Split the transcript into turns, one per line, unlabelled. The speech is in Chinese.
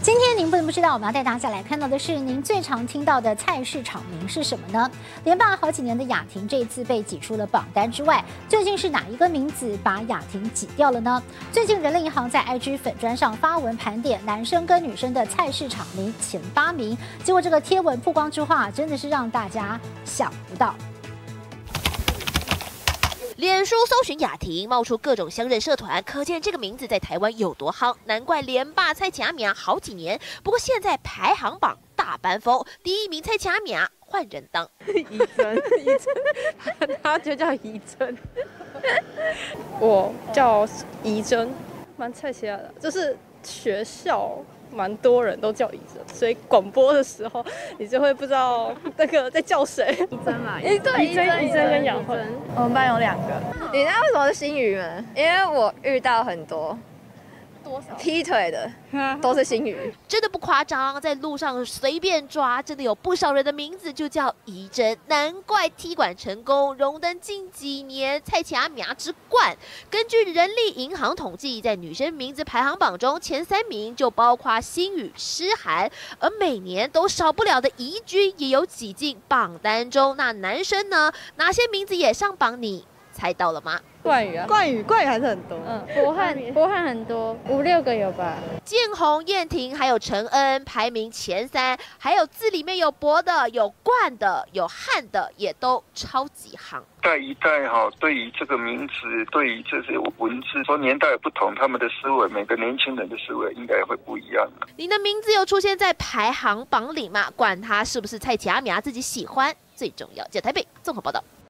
今天您不能不知道，我们要带大家来看到的是您最常听到的菜市场名是什么呢？连霸好几年的雅婷这一次被挤出了榜单之外，究竟是哪一个名字把雅婷挤掉了呢？最近人类银行在 IG 粉专上发文盘点男生跟女生的菜市场名前8名，结果这个贴文曝光之后啊，真的是让大家想不到。
脸书搜寻雅婷，冒出各种相认社团，可见这个名字在台湾有多夯。难怪连霸蔡奇阿米好几年，不过现在排行榜大搬风，第1名蔡奇阿米换人当。
怡珍，他就叫怡珍，我叫怡珍，蛮菜奇亚的，就是学校。 蛮多人都叫怡珍，所以广播的时候你就会不知道那个在叫谁。
怡珍嘛，
对，怡珍跟杨慧，
我们班有2个。你知道为什么是新宇吗？因为我遇到很多劈腿的，都是新宇。
真的不夸张，在路上随便抓，真的有不少人的名字就叫怡珍，难怪踢馆成功，荣登近几年蔡奇阿米之冠。根据人力银行统计，在女生名字排行榜中前3名就包括新宇、诗涵，而每年都少不了的怡君也有挤进榜单中。那男生呢？哪些名字也上榜？你猜到了吗？
冠宇啊，冠宇还是很多。
博汉很多，5、6个有吧。
建宏、燕婷还有陈恩排名前3，还有字里面有博的、有冠的、有汉的，也都超级夯。
代一代哈，对于这个名字，对于这些文字，说年代不同，他们的思维，每个年轻人的思维应该会不一样。
你的名字有出现在排行榜里吗？管他是不是蔡奇阿米自己喜欢，最重要。在台北综合报道。